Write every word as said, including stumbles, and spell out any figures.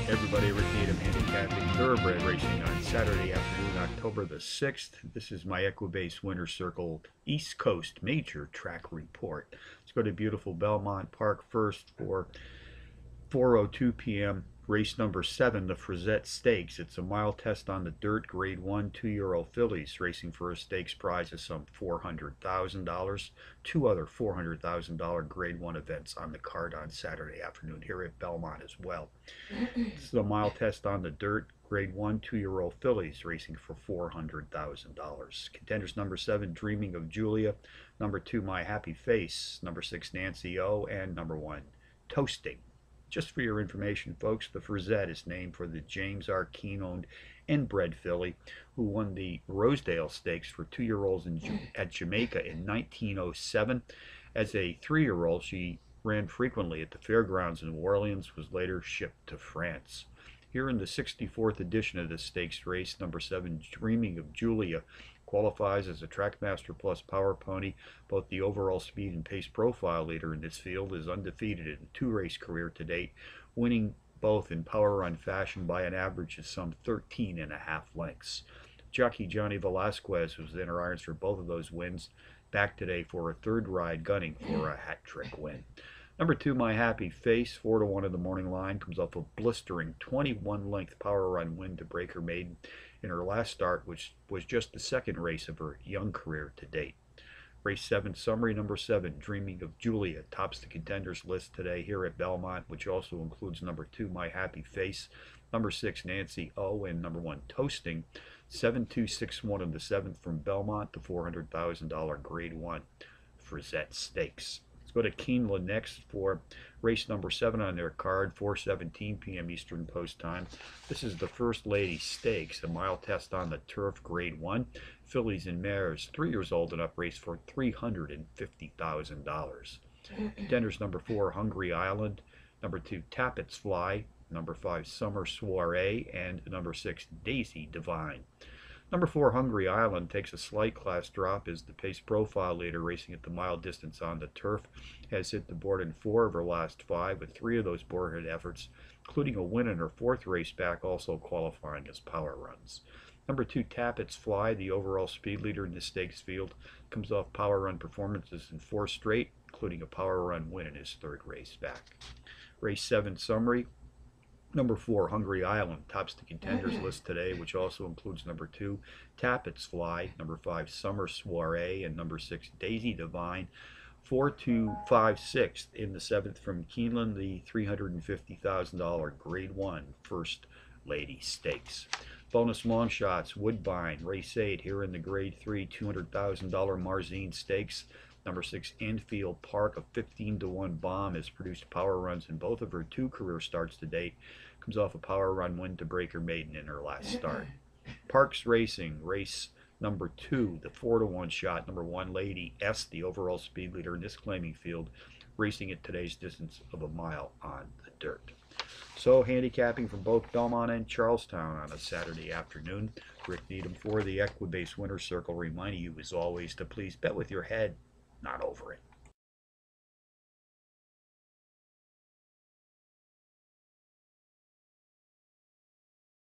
Everybody, Rick Needham handicapping thoroughbred racing on Saturday afternoon, October the sixth. This is my Equibase Winner's Circle East Coast Major Track Report. Let's go to beautiful Belmont Park first for four oh two p m Race number seven, the Frizette Stakes. It's a mile test on the dirt, grade one, two-year-old fillies, racing for a stakes prize of some four hundred thousand dollars. Two other four hundred thousand dollar grade one events on the card on Saturday afternoon here at Belmont as well. This is a mile test on the dirt, grade one, two-year-old fillies, racing for four hundred thousand dollars. Contenders number seven, Dreaming of Julia. Number two, My Happy Face. Number six, Nancy O. And number one, Toasting. Just for your information, folks, the Frizette is named for the James R. Keene-owned and bred filly who won the Rosedale Stakes for two-year-olds in, at Jamaica in nineteen oh seven. As a three-year-old, she ran frequently at the fairgrounds in New Orleans, was later shipped to France. Here in the sixty-fourth edition of the stakes race, number seven, Dreaming of Julia, qualifies as a Trackmaster Plus power pony. Both the overall speed and pace profile leader in this field, is undefeated in a two-race career to date, winning both in power run fashion by an average of some thirteen and a half lengths. Jockey Johnny Velasquez was in her irons for both of those wins, back today for a third ride, gunning for a hat-trick win. Number two, My Happy Face, four to one in the morning line, comes off a blistering twenty-one length power run win to Breaker Maiden in her last start, which was just the second race of her young career to date. Race seven summary, number seven, Dreaming of Julia, tops the contenders list today here at Belmont, which also includes number two, My Happy Face, number six, Nancy O, and number one, Toasting. seven two six one in the seventh from Belmont, the four hundred thousand dollar grade one Frizette Stakes. Let's go to Keeneland next for race number seven on their card, four seventeen p m Eastern Post Time. This is the First Lady Stakes, a mile test on the turf, grade one. Fillies and mares, three years old and up, race for three hundred fifty thousand dollars. Contenders number four, Hungry Island. Number two, Tappets Fly. Number five, Summer Soiree. And number six, Daisy Divine. Number four, Hungry Island, takes a slight class drop as the pace profile leader, racing at the mile distance on the turf, has hit the board in four of her last five, with three of those board hit efforts, including a win in her fourth race back, also qualifying as power runs. Number two, Tappets Fly, the overall speed leader in the stakes field, comes off power run performances in four straight, including a power run win in his third race back. Race seven summary. Number four, Hungry Island, tops the contenders list today, which also includes number two, Tappets Fly, number five, Summer Soiree, and number six, Daisy Divine. Four two five sixth in the seventh from Keeneland, the three hundred fifty thousand dollar grade one First Lady Stakes. Bonus long shots, Woodbine, race eight here in the grade three, two hundred thousand dollar Marzine Stakes. Number six, Enfield Park, a fifteen to one bomb, has produced power runs in both of her two career starts to date. Comes off a power run win to Breaker Maiden in her last start. Parks Racing, race number two, the four to one shot, number one, Lady S, the overall speed leader in this claiming field, racing at today's distance of a mile on the dirt. So, handicapping from both Belmont and Charlestown on a Saturday afternoon. Rick Needham for the Equibase Winner's Circle, reminding you as always to please bet with your head, not over it.